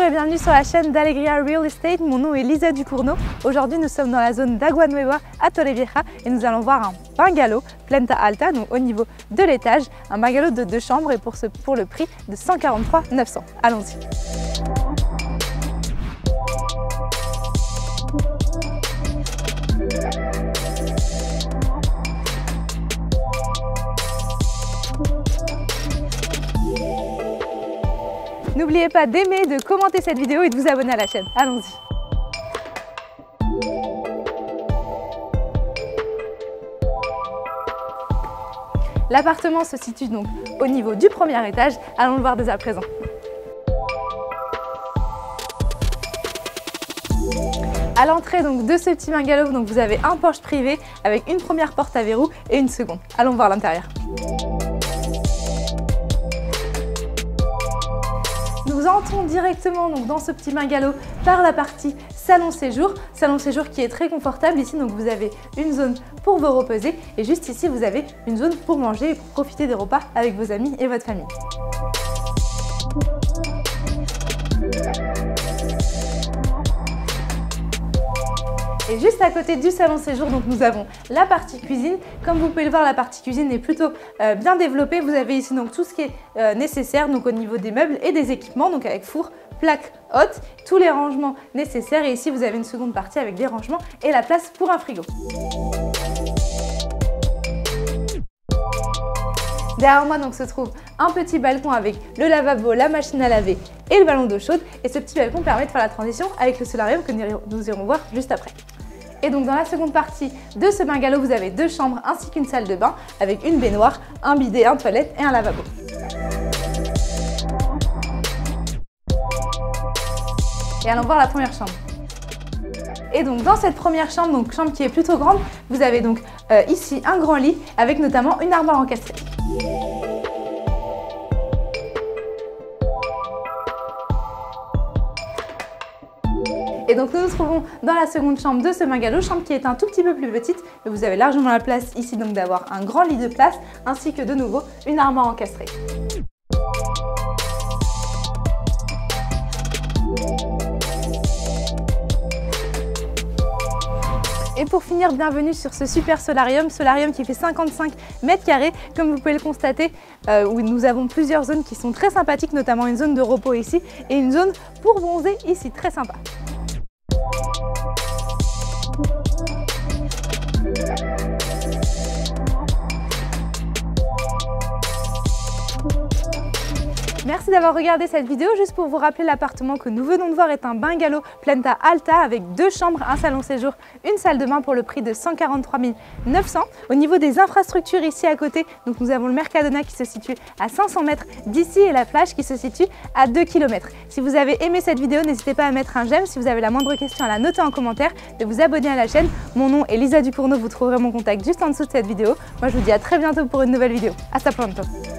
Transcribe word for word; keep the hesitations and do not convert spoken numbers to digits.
et bienvenue sur la chaîne d'Alegria Real Estate. Mon nom est Lisa Ducournau. Aujourd'hui, nous sommes dans la zone d'Agua Nueva à Torrevieja et nous allons voir un bungalow planta alta, donc au niveau de l'étage, un bungalow de deux chambres et pour, ce, pour le prix de cent quarante-trois mille neuf cents. Allons-y. N'oubliez pas d'aimer, de commenter cette vidéo et de vous abonner à la chaîne. Allons-y. L'appartement se situe donc au niveau du premier étage. Allons le voir dès à présent. À l'entrée donc de ce petit bungalow, donc vous avez un porche privé avec une première porte à verrou et une seconde. Allons voir l'intérieur. Nous entrons directement donc dans ce petit bungalow par la partie salon séjour. Salon séjour qui est très confortable. Ici donc vous avez une zone pour vous reposer et juste ici vous avez une zone pour manger et pour profiter des repas avec vos amis et votre famille. Et juste à côté du salon séjour, donc nous avons la partie cuisine. Comme vous pouvez le voir, la partie cuisine est plutôt euh, bien développée. Vous avez ici donc tout ce qui est euh, nécessaire donc au niveau des meubles et des équipements, donc avec four, plaque haute, tous les rangements nécessaires. Et ici, vous avez une seconde partie avec des rangements et la place pour un frigo. Derrière moi donc se trouve un petit balcon avec le lavabo, la machine à laver et le ballon d'eau chaude. Et ce petit balcon permet de faire la transition avec le solarium que nous irons voir juste après. Et donc dans la seconde partie de ce bungalow, vous avez deux chambres ainsi qu'une salle de bain avec une baignoire, un bidet, un toilette et un lavabo. Et allons voir la première chambre. Et donc dans cette première chambre, donc chambre qui est plutôt grande, vous avez donc euh, ici un grand lit avec notamment une armoire encastrée. Et donc nous nous trouvons dans la seconde chambre de ce bungalow, chambre qui est un tout petit peu plus petite, mais vous avez largement la place ici donc d'avoir un grand lit de place ainsi que de nouveau une armoire encastrée. Et pour finir, bienvenue sur ce super solarium, solarium qui fait cinquante-cinq mètres carrés, comme vous pouvez le constater, euh, où nous avons plusieurs zones qui sont très sympathiques, notamment une zone de repos ici et une zone pour bronzer ici, très sympa. Merci d'avoir regardé cette vidéo. Juste pour vous rappeler, l'appartement que nous venons de voir est un bungalow planta alta avec deux chambres, un salon séjour, une salle de bain pour le prix de cent quarante-trois mille neuf cents. Au niveau des infrastructures ici à côté, donc nous avons le Mercadona qui se situe à cinq cents mètres d'ici et la plage qui se situe à deux kilomètres. Si vous avez aimé cette vidéo, n'hésitez pas à mettre un j'aime. Si vous avez la moindre question, à la noter en commentaire, de vous abonner à la chaîne. Mon nom est Lisa Ducournau, vous trouverez mon contact juste en dessous de cette vidéo. Moi je vous dis à très bientôt pour une nouvelle vidéo. Hasta pronto.